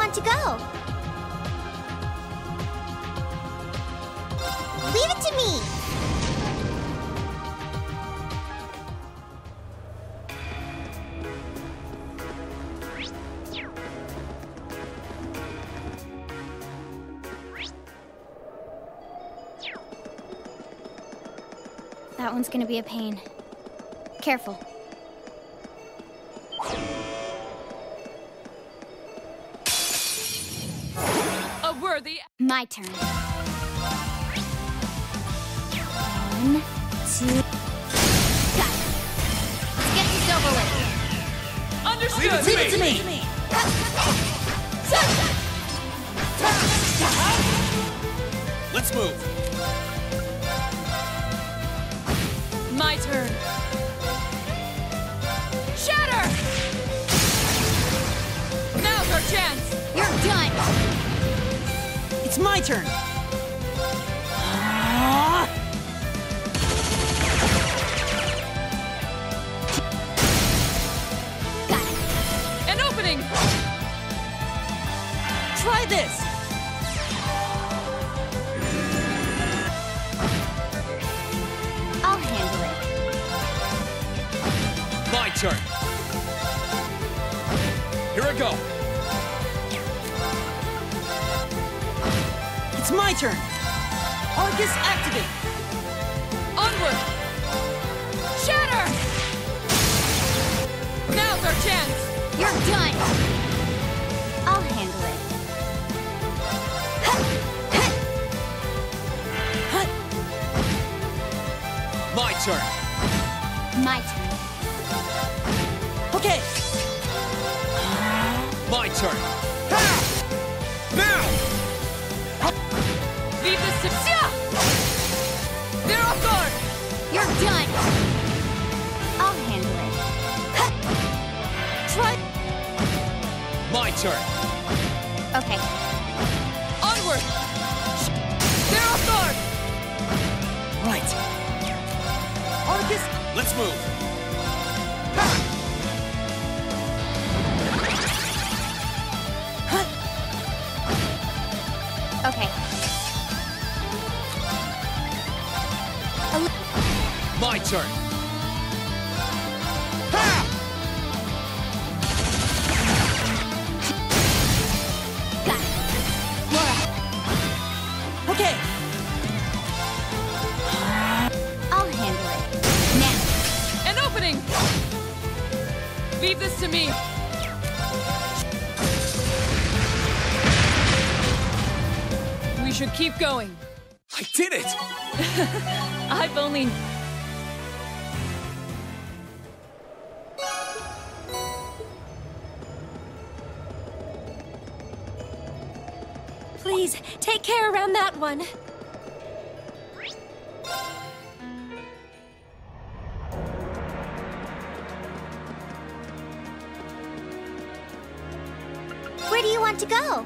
want to go? Leave it to me! That one's gonna be a pain. Careful. A worthy... My turn. 1, 2... Got it. Let's get this over with. Understood! Leave it to me! Let's move! My turn. Shatter! Now's our chance! You're done! It's my turn! Got it. An opening! Try this! I'll handle it. My turn! Here I go! It's my turn! Arcus activate! Onward! Shatter! Now's our chance! You're done! I'll handle it. My turn! My turn. Okay! My turn! Now! Leave this to... They're off guard! You're done! I'll handle it. Try... My turn! Okay. Onward! They're off guard! Right. Arcus, let's move! Okay. My turn! Got it. Laura, Okay! I'll handle it. Now. An opening! Leave this to me! We should keep going. I did it! I've only... Please, take care around that one. Where do you want to go?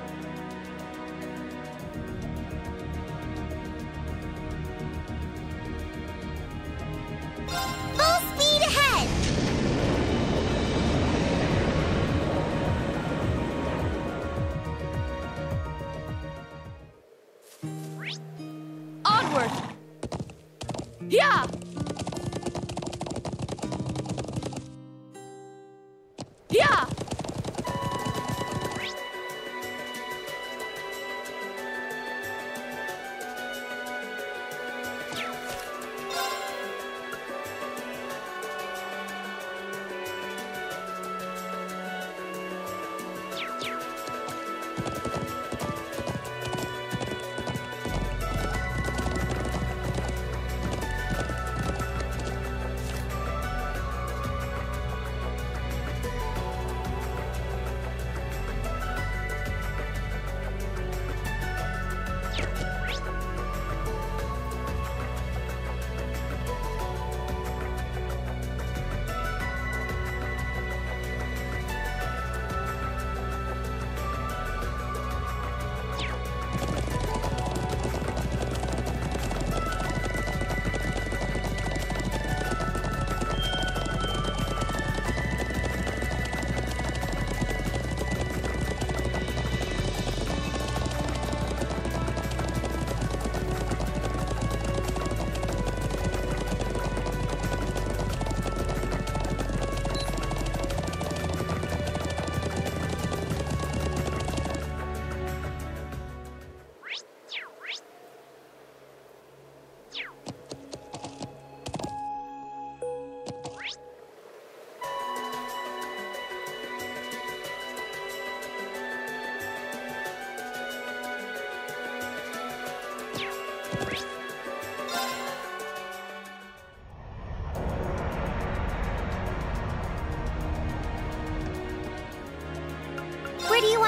Full speed ahead! Onward! Yeah! Yeah!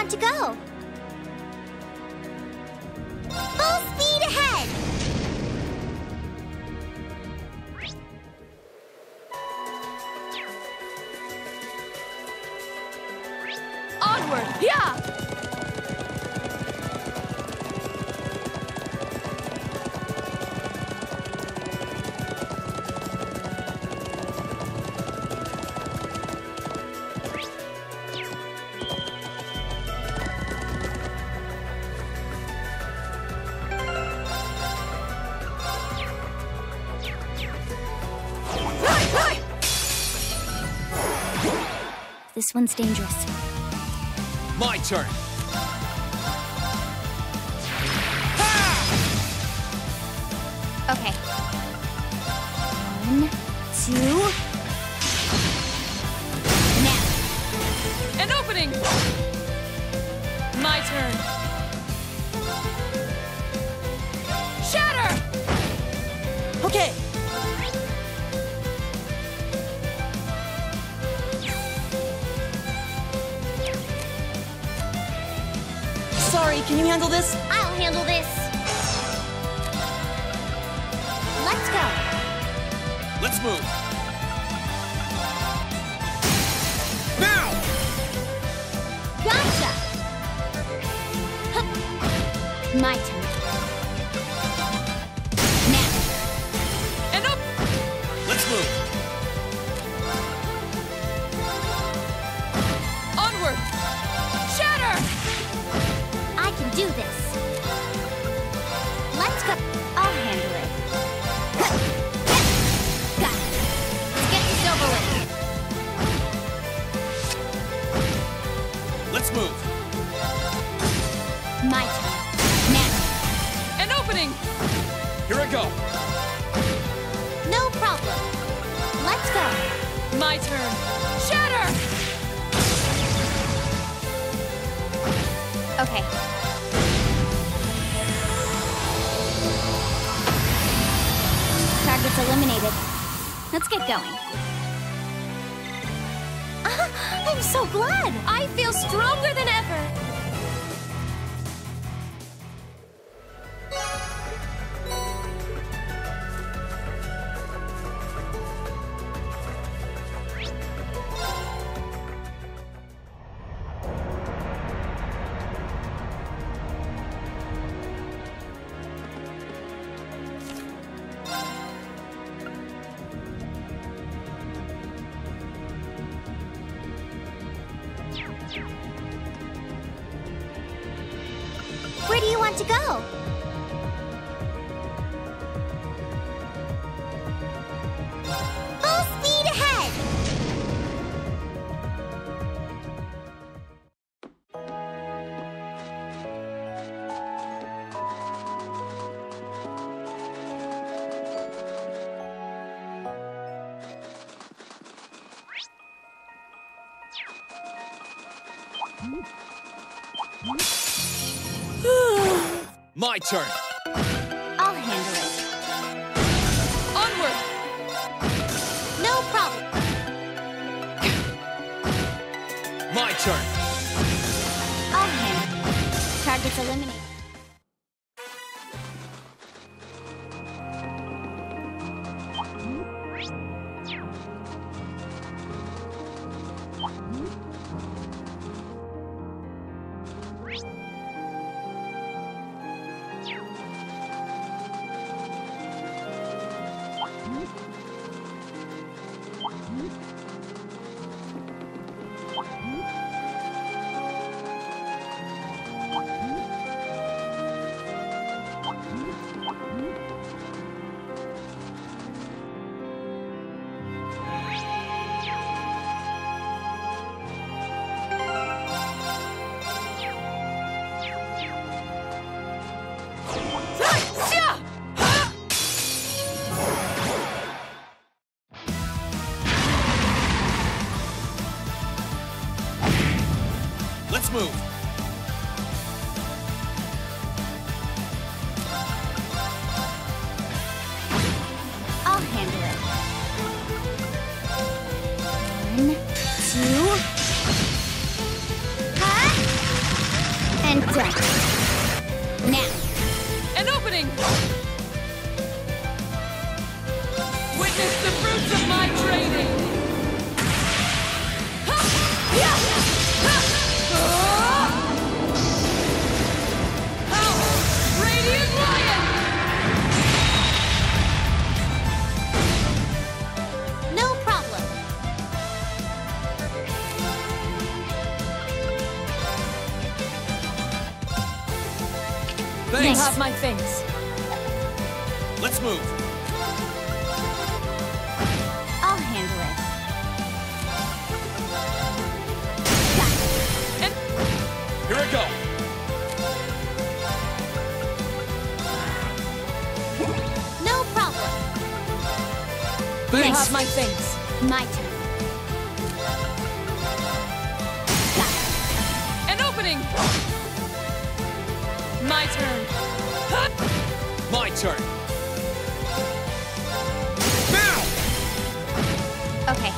want to go? Full speed ahead! Onward! Yeah! This one's dangerous. My turn. Okay. 1, 2. Now. An opening! My turn. Shatter! Okay. Sorry, can you handle this? I'll handle this. Let's go. Let's move. Now! Gotcha! My turn. Now. And up! Let's move. Onward! Shatter! I can do this. Let's go. I'll handle it. Got it. Let's get this over with. Let's move. My turn. Now. An opening! Here I go. No problem. Let's go. My turn. Shatter! Okay. Target's eliminated. Let's get going. I'm so glad. I feel stronger than ever. Where do you want to go? Full speed ahead! My turn. I'll handle it. Onward! No problem. My turn. I'll handle it. Target's eliminated. Let's move. I'll handle it. 1, 2. have my things. Let's move. I'll handle it. And Here I go. No problem. you have my things. My turn. An opening. My turn. My turn. Now! Okay.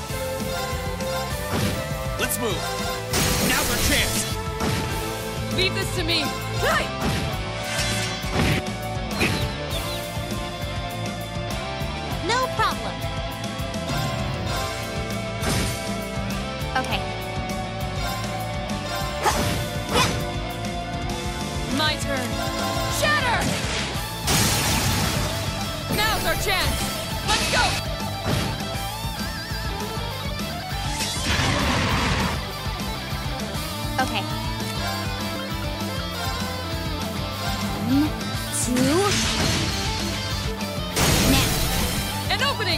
Let's move. Now's our chance. Leave this to me. Hey! No problem. Okay. My turn. Shatter! Now's our chance. Let's go! Okay. 1, 2. Now. An opening.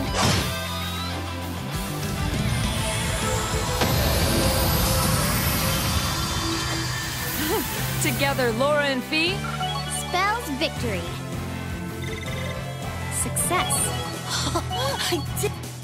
Together, Laura and Fee. Spells victory. Success. I did.